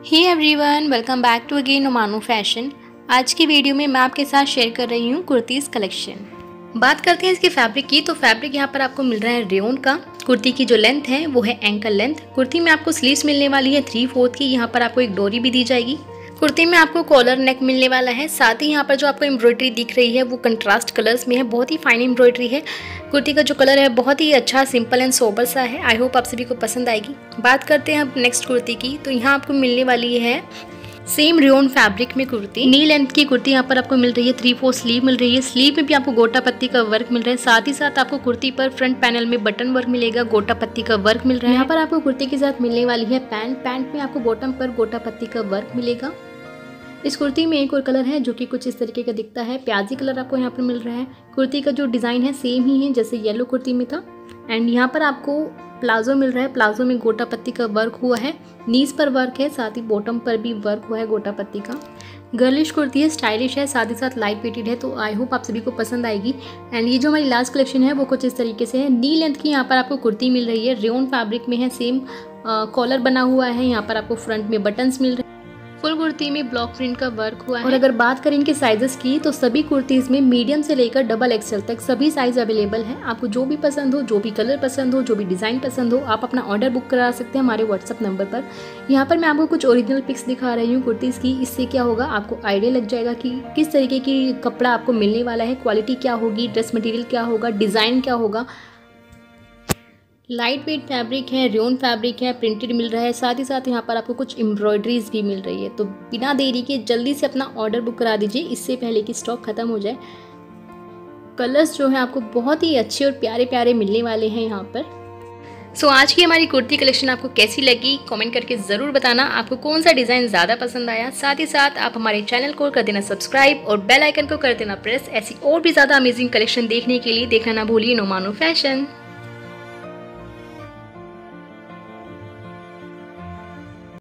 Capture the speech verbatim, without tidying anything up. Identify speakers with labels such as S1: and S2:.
S1: Hey everyone, welcome back to again Nomano fashion. आज की video में मैं आपके साथ शेयर कर रही हूँ कुर्तीज़ कलेक्शन। बात करते हैं इसके फैब्रिक की, तो फैब्रिक यहाँ पर आपको मिल रहा है रेयन का। कुर्ती की जो लेंथ है वो है एंकल लेंथ। कुर्ती में आपको स्लीव्स मिलने वाली है थ्री फोर्थ की। यहाँ पर आपको एक डोरी भी दी जाएगी। कुर्ती में आपको कॉलर नेक मिलने वाला है। साथ ही यहाँ पर जो आपको एम्ब्रॉयडरी दिख रही है वो कंट्रास्ट कलर्स में है, बहुत ही फाइन एम्ब्रॉयडरी है। कुर्ती का जो कलर है बहुत ही अच्छा, सिंपल एंड सोबर सा है। आई होप आप सभी को पसंद आएगी। बात करते हैं अब नेक्स्ट कुर्ती की, तो यहाँ आपको मिलने वाली है सेम रेयन फैब्रिक में कुर्ती। नी लेंथ की कुर्ती यहाँ पर आपको मिल रही है, थ्री फोर स्लीव मिल रही है। स्लीव में भी आपको गोटा पत्ती का वर्क मिल रहा है। साथ ही साथ आपको कुर्ती पर फ्रंट पैनल में बटन वर्क मिलेगा, गोटा पत्ती का वर्क मिल रहा है। यहाँ पर आपको कुर्ती के साथ मिलने वाली है पैंट। पैंट में आपको बॉटम पर गोटा पत्ती का वर्क मिलेगा। इस कुर्ती में एक और कलर है जो कि कुछ इस तरीके का दिखता है, प्याजी कलर आपको यहाँ पर मिल रहा है। कुर्ती का जो डिज़ाइन है सेम ही है जैसे येलो कुर्ती में था। एंड यहाँ पर आपको प्लाजो मिल रहा है। प्लाजो में गोटा पत्ती का वर्क हुआ है, नीज पर वर्क है, साथ ही बॉटम पर भी वर्क हुआ है गोटा पत्ती का। गर्लिश कुर्ती है, स्टाइलिश है, साथ ही साथ लाइट वेटेड है, तो आई होप आप सभी को पसंद आएगी। एंड ये जो हमारी लास्ट कलेक्शन है वो कुछ इस तरीके से है। नी लेंथ की यहाँ पर आपको कुर्ती मिल रही है, रेयन फैब्रिक में है, सेम कॉलर बना हुआ है। यहाँ पर आपको फ्रंट में बटन्स मिल रहे हैं। फुल कुर्ती में ब्लॉक प्रिंट का वर्क हुआ है। और अगर बात करें इनके साइजेस की, तो सभी कुर्तीज में मीडियम से लेकर डबल एक्सएल तक सभी साइज अवेलेबल है। आपको जो भी पसंद हो, जो भी कलर पसंद हो, जो भी डिज़ाइन पसंद हो, आप अपना ऑर्डर बुक करा सकते हैं हमारे व्हाट्सअप नंबर पर। यहाँ पर मैं आपको कुछ ओरिजिनल पिक्स दिखा रही हूँ कुर्तीज़ की। इससे क्या होगा, आपको आइडिया लग जाएगा कि किस तरीके की कपड़ा आपको मिलने वाला है, क्वालिटी क्या होगी, ड्रेस मटेरियल क्या होगा, डिज़ाइन क्या होगा। लाइट वेट फैब्रिक है, रेयन फैब्रिक है, प्रिंटेड मिल रहा है। साथ ही साथ यहाँ पर आपको कुछ एम्ब्रॉयडरीज भी मिल रही है। तो बिना देरी के जल्दी से अपना ऑर्डर बुक करा दीजिए, इससे पहले कि स्टॉक खत्म हो जाए। कलर्स जो है आपको बहुत ही अच्छे और प्यारे प्यारे मिलने वाले हैं यहाँ पर। सो so, आज की हमारी कुर्ती कलेक्शन आपको कैसी लगी कमेंट करके ज़रूर बताना। आपको कौन सा डिज़ाइन ज़्यादा पसंद आया। साथ ही साथ आप हमारे चैनल को कर देना सब्सक्राइब और बेल आइकन को कर देना प्रेस। ऐसी और भी ज़्यादा अमेजिंग कलेक्शन देखने के लिए देखना ना भूलिए नोमानो फैशन।